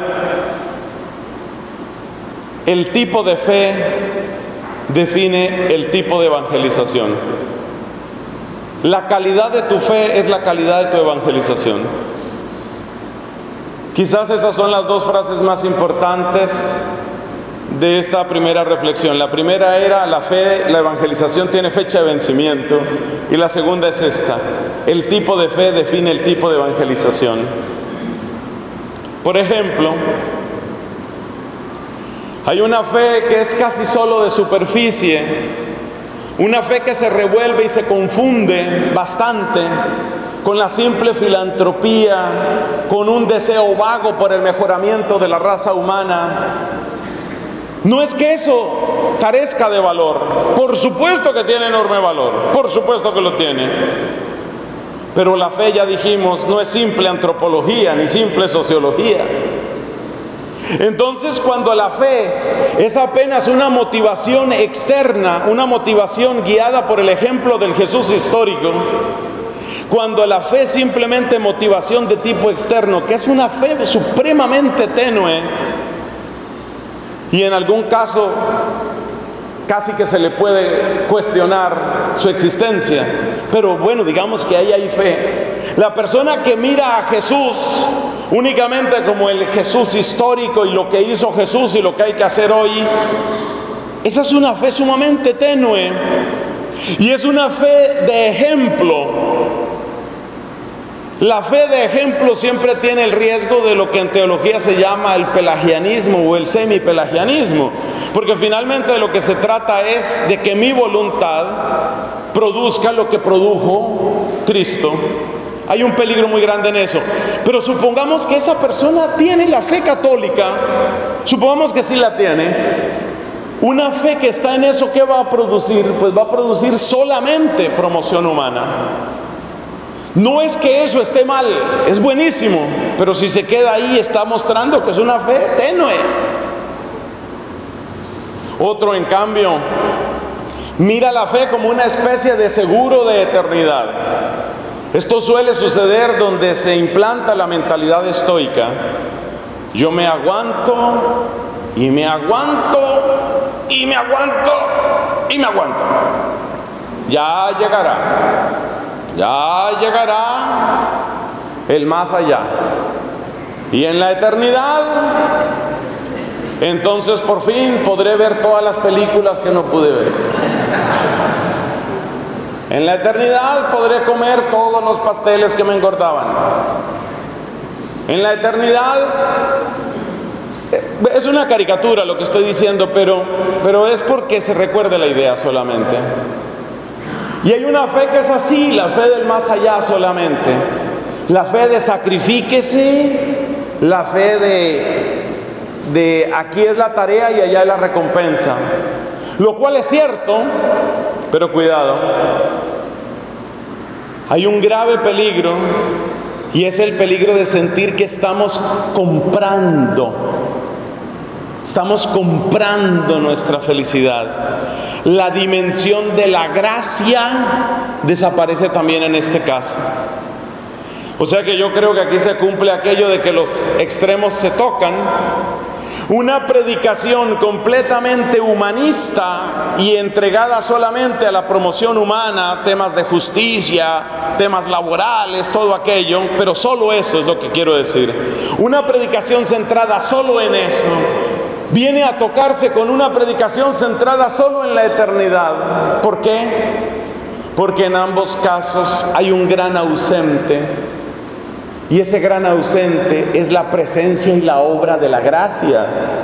el tipo de fe define el tipo de evangelización. La calidad de tu fe es la calidad de tu evangelización. Quizás esas son las dos frases más importantes de esta primera reflexión. La primera era: la fe, la evangelización tiene fecha de vencimiento. Y la segunda es esta: el tipo de fe define el tipo de evangelización. Por ejemplo, hay una fe que es casi solo de superficie, una fe que se revuelve y se confunde bastante con la simple filantropía, con un deseo vago por el mejoramiento de la raza humana. No es que eso carezca de valor, por supuesto que tiene enorme valor, por supuesto que lo tiene. Pero la fe, ya dijimos, no es simple antropología ni simple sociología. Entonces, cuando la fe es apenas una motivación externa, una motivación guiada por el ejemplo del Jesús histórico, Cuando la fe es simplemente motivación de tipo externo, que es una fe supremamente tenue, y en algún caso casi que se le puede cuestionar su existencia, pero bueno, digamos que ahí hay fe. La persona que mira a Jesús únicamente como el Jesús histórico y lo que hizo Jesús y lo que hay que hacer hoy, esa es una fe sumamente tenue, y es una fe de ejemplo. La fe de ejemplo siempre tiene el riesgo de lo que en teología se llama el pelagianismo o el semipelagianismo, porque finalmente de lo que se trata es de que mi voluntad produzca lo que produjo Cristo. Hay un peligro muy grande en eso. Pero supongamos que esa persona tiene la fe católica, supongamos que sí la tiene, una fe que está en eso, ¿qué va a producir? Pues va a producir solamente promoción humana. No es que eso esté mal, es buenísimo, pero si se queda ahí está mostrando que es una fe tenue. Otro, en cambio, mira la fe como una especie de seguro de eternidad. Esto suele suceder donde se implanta la mentalidad estoica. Yo me aguanto y me aguanto y me aguanto y me aguanto. Ya llegará. Ya llegará el más allá. Y en la eternidad, entonces por fin podré ver todas las películas que no pude ver. En la eternidad podré comer todos los pasteles que me engordaban. En la eternidad, es una caricatura lo que estoy diciendo, pero, pero es porque se recuerde la idea solamente. Y hay una fe que es así, la fe del más allá solamente. La fe de sacrifíquese, la fe de, de aquí es la tarea y allá es la recompensa. Lo cual es cierto, pero cuidado. Hay un grave peligro, y es el peligro de sentir que estamos comprando. Estamos comprando nuestra felicidad. La dimensión de la gracia desaparece también en este caso. O sea que yo creo que aquí se cumple aquello de que los extremos se tocan. Una predicación completamente humanista y entregada solamente a la promoción humana, temas de justicia, temas laborales, todo aquello, pero solo eso es lo que quiero decir. Una predicación centrada solo en eso viene a tocarse con una predicación centrada solo en la eternidad. ¿Por qué? Porque en ambos casos hay un gran ausente, y ese gran ausente es la presencia y la obra de la gracia.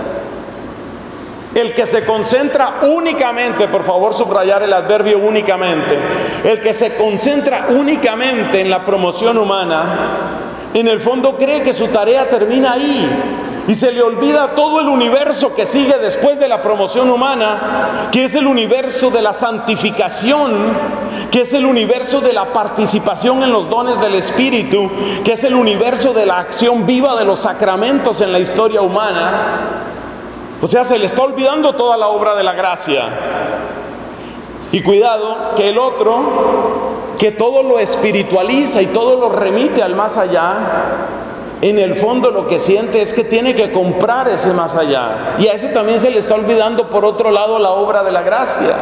El que se concentra únicamente, por favor subrayar el adverbio únicamente, el que se concentra únicamente en la promoción humana, en el fondo cree que su tarea termina ahí, y se le olvida todo el universo que sigue después de la promoción humana, que es el universo de la santificación, que es el universo de la participación en los dones del Espíritu, que es el universo de la acción viva de los sacramentos en la historia humana. O sea, se le está olvidando toda la obra de la gracia. Y cuidado que el otro, que todo lo espiritualiza y todo lo remite al más allá, en el fondo lo que siente es que tiene que comprar ese más allá. Y a ese también se le está olvidando, por otro lado, la obra de la gracia.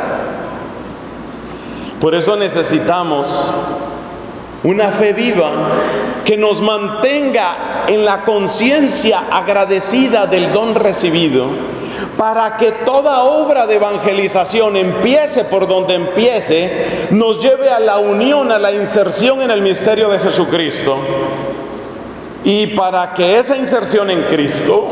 Por eso necesitamos una fe viva que nos mantenga en la conciencia agradecida del don recibido, para que toda obra de evangelización, empiece por donde empiece, nos lleve a la unión, a la inserción en el misterio de Jesucristo. Y para que esa inserción en Cristo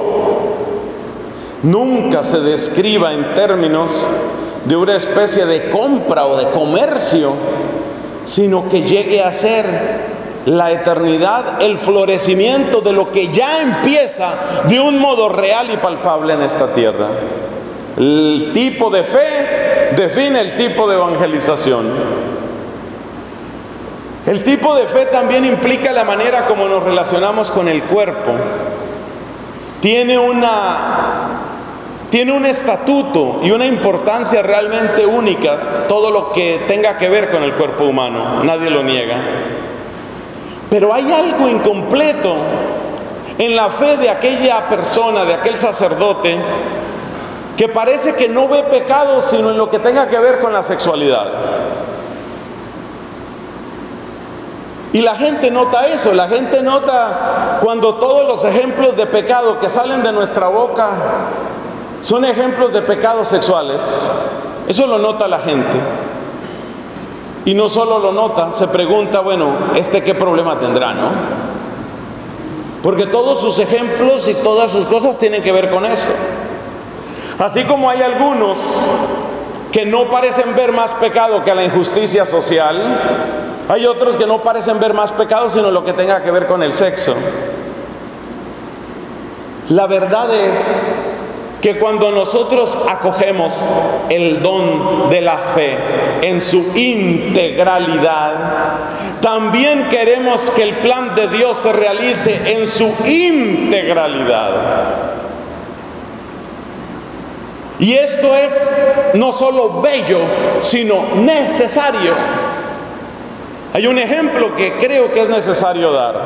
nunca se describa en términos de una especie de compra o de comercio, sino que llegue a ser la eternidad, el florecimiento de lo que ya empieza de un modo real y palpable en esta tierra. El tipo de fe define el tipo de evangelización. El tipo de fe también implica la manera como nos relacionamos con el cuerpo. Tiene una, tiene un estatuto y una importancia realmente única todo lo que tenga que ver con el cuerpo humano, nadie lo niega. Pero hay algo incompleto en la fe de aquella persona, de aquel sacerdote, que parece que no ve pecado sino en lo que tenga que ver con la sexualidad. Y la gente nota eso, la gente nota cuando todos los ejemplos de pecado que salen de nuestra boca son ejemplos de pecados sexuales. Eso lo nota la gente. Y no solo lo nota, se pregunta, bueno, ¿este qué problema tendrá, no? Porque todos sus ejemplos y todas sus cosas tienen que ver con eso. Así como hay algunos que no parecen ver más pecado que la injusticia social, hay otros que no parecen ver más pecado sino lo que tenga que ver con el sexo. La verdad es que cuando nosotros acogemos el don de la fe en su integralidad, también queremos que el plan de Dios se realice en su integralidad. Y esto es no solo bello, sino necesario. Hay un ejemplo que creo que es necesario dar.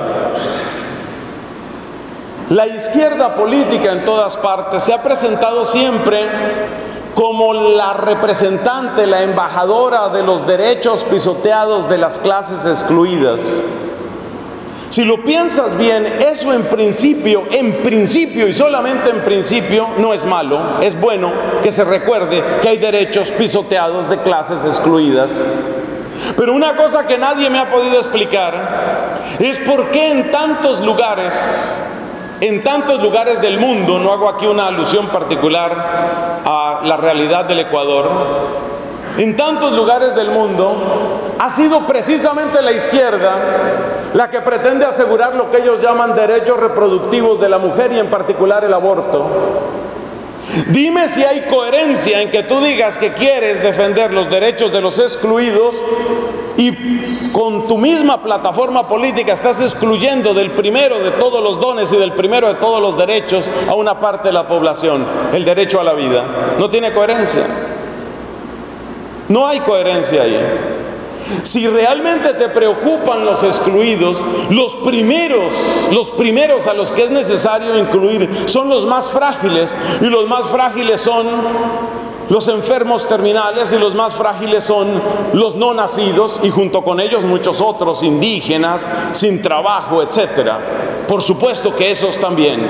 La izquierda política en todas partes se ha presentado siempre como la representante, la embajadora de los derechos pisoteados de las clases excluidas. Si lo piensas bien, eso en principio, en principio y solamente en principio no es malo. Es bueno que se recuerde que hay derechos pisoteados de clases excluidas. Pero una cosa que nadie me ha podido explicar es por qué en tantos lugares, en tantos lugares del mundo, no hago aquí una alusión particular a la realidad del Ecuador, en tantos lugares del mundo ha sido precisamente la izquierda la que pretende asegurar lo que ellos llaman derechos reproductivos de la mujer y en particular el aborto. Dime si hay coherencia en que tú digas que quieres defender los derechos de los excluidos y con tu misma plataforma política estás excluyendo del primero de todos los dones y del primero de todos los derechos a una parte de la población, el derecho a la vida. No tiene coherencia. No hay coherencia ahí. Si realmente te preocupan los excluidos, los primeros, los primeros a los que es necesario incluir son los más frágiles, y los más frágiles son los enfermos terminales, y los más frágiles son los no nacidos, y junto con ellos muchos otros, indígenas, sin trabajo, etcétera. Por supuesto que esos también.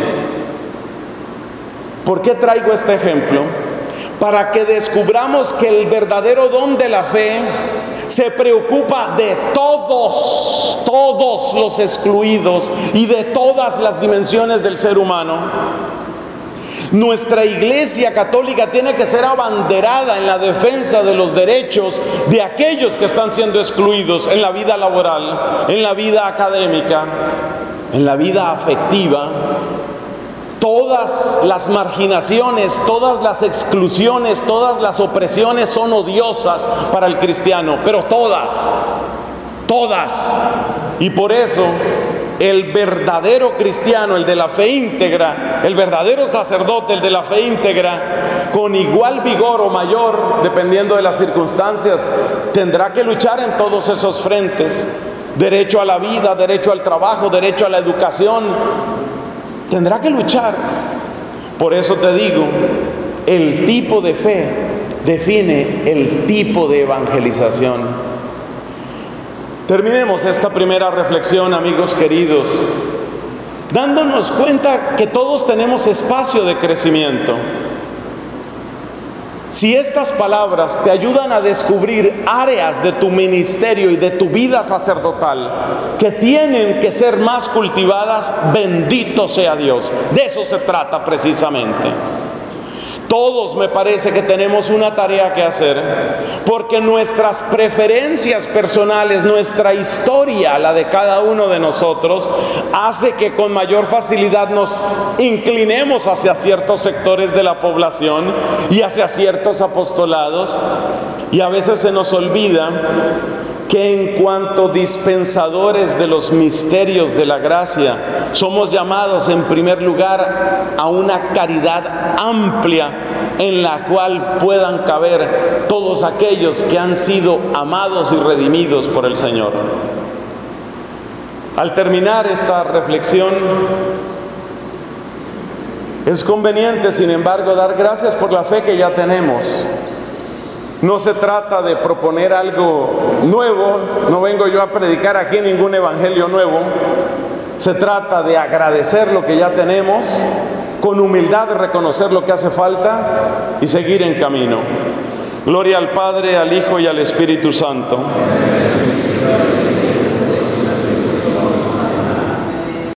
¿Por qué traigo este ejemplo? Para que descubramos que el verdadero don de la fe se preocupa de todos, todos los excluidos y de todas las dimensiones del ser humano. Nuestra Iglesia Católica tiene que ser abanderada en la defensa de los derechos de aquellos que están siendo excluidos en la vida laboral, en la vida académica, en la vida afectiva. Todas las marginaciones, todas las exclusiones, todas las opresiones son odiosas para el cristiano, pero todas, todas. Y por eso el verdadero cristiano, el de la fe íntegra, el verdadero sacerdote, el de la fe íntegra, con igual vigor o mayor, dependiendo de las circunstancias, tendrá que luchar en todos esos frentes. Derecho a la vida, derecho al trabajo, derecho a la educación. Tendrá que luchar. Por eso te digo, el tipo de fe define el tipo de evangelización. Terminemos esta primera reflexión, amigos queridos, dándonos cuenta que todos tenemos espacio de crecimiento. Si estas palabras te ayudan a descubrir áreas de tu ministerio y de tu vida sacerdotal que tienen que ser más cultivadas, bendito sea Dios. De eso se trata precisamente. Todos me parece que tenemos una tarea que hacer, porque nuestras preferencias personales, nuestra historia, la de cada uno de nosotros, hace que con mayor facilidad nos inclinemos hacia ciertos sectores de la población y hacia ciertos apostolados, y a veces se nos olvida que en cuanto dispensadores de los misterios de la gracia, somos llamados en primer lugar a una caridad amplia en la cual puedan caber todos aquellos que han sido amados y redimidos por el Señor. Al terminar esta reflexión, es conveniente, sin embargo, dar gracias por la fe que ya tenemos. No se trata de proponer algo nuevo, no vengo yo a predicar aquí ningún evangelio nuevo. Se trata de agradecer lo que ya tenemos, con humildad de reconocer lo que hace falta y seguir en camino. Gloria al Padre, al Hijo y al Espíritu Santo.